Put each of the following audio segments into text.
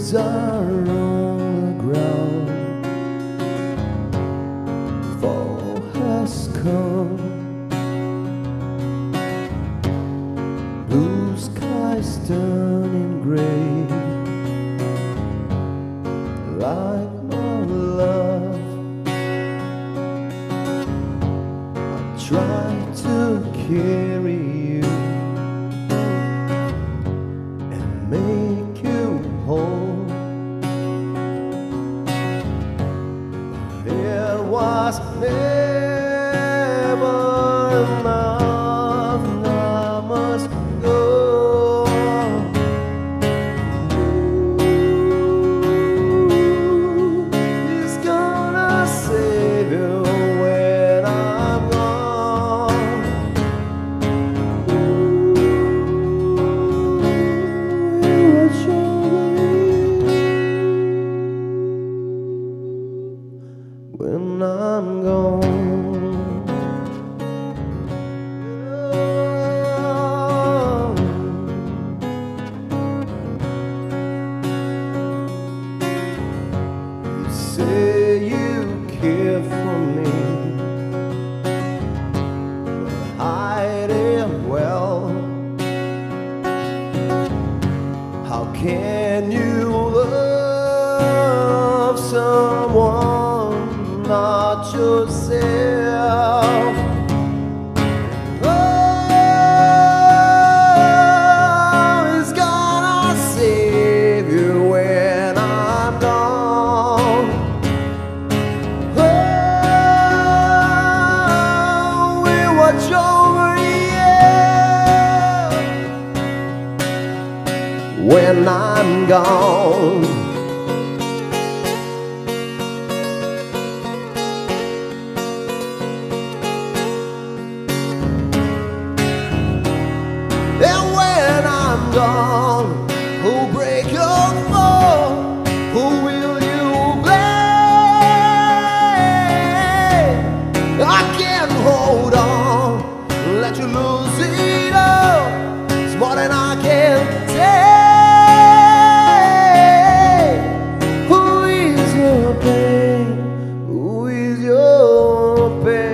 leaves are on the ground. Fall has come. Blue skies turning gray. Like my love, I try to carry you and make you whole. It was never enough, and I must go. He's gonna save you when I'm gone. Watch over me when I'm gone. You say you care for me, but hide it well. How can you love someone not yourself? Oh, he's gonna save you when I'm gone. Oh, we watch over you when I'm gone. And when I'm gone, who'll break your fall? Who will you blame? I can't hold on, let you lose it all. It's more than I can take. Who is your pain? Who is your pain?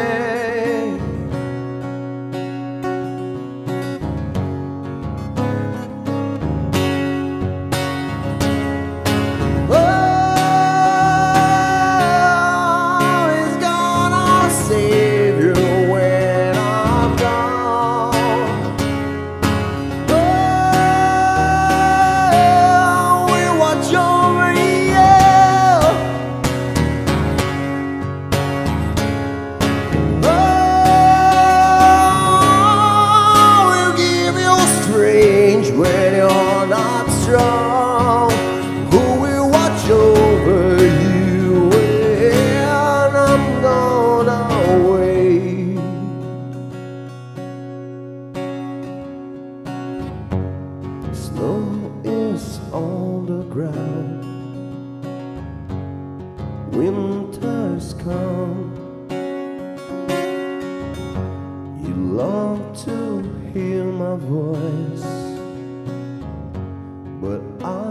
When you're not strong, who will watch over you when I'm gone away? Snow is on the ground, winter's come. You long to hear my voice, but I